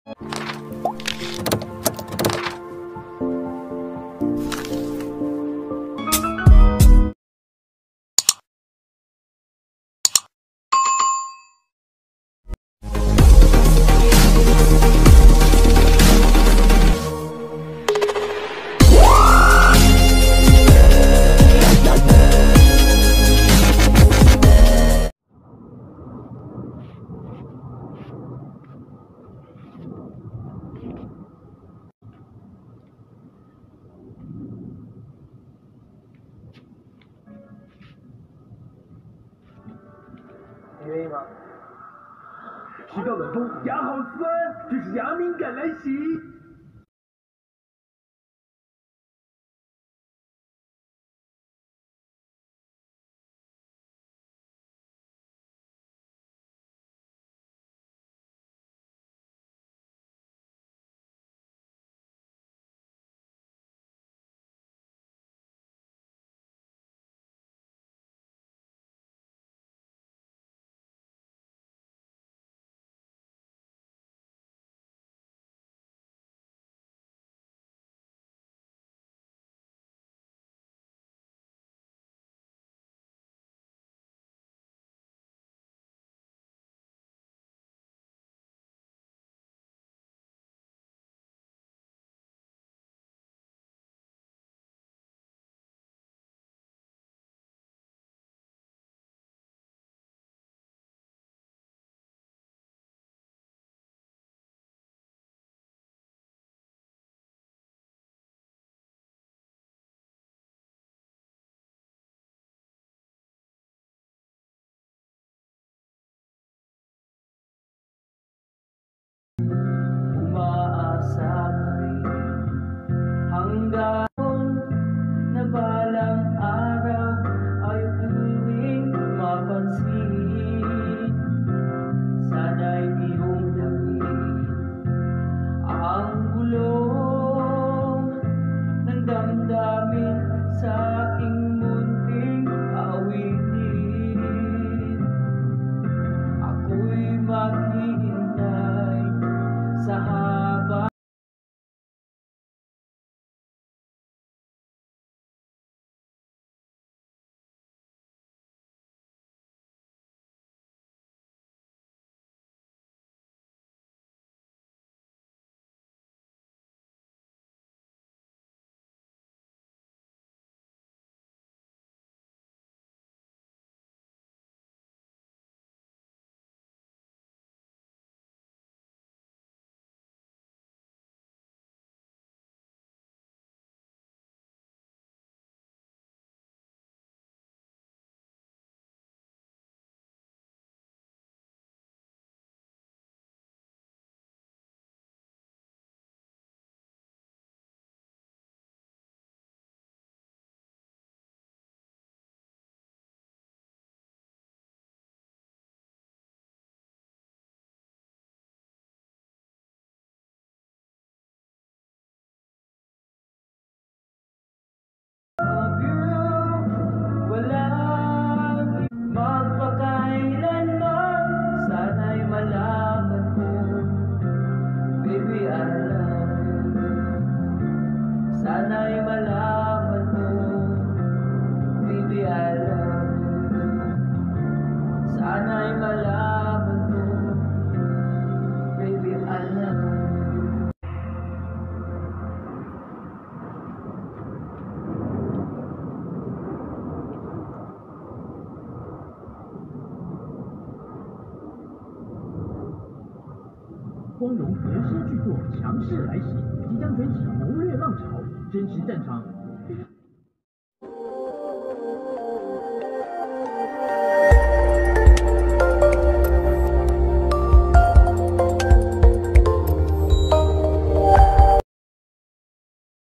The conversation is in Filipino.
你愿意吗？提高冷风，压好酸，这是压敏感来袭。Umaasa pa rin hanggang na balang araw ay tuwing mapansin. Sana'y iyong damhin ang bulong ng damdamin sa aking munting awitin. Ako'y maghihintay sa haba. Magpakailanman, sana'y malaman mo, baby, I love you. Sana'y malaman mo, baby, I love you. Sana'y malaman mo, baby, I love you. 光荣革新巨作强势来袭，即将卷起谋略浪潮，真实战场。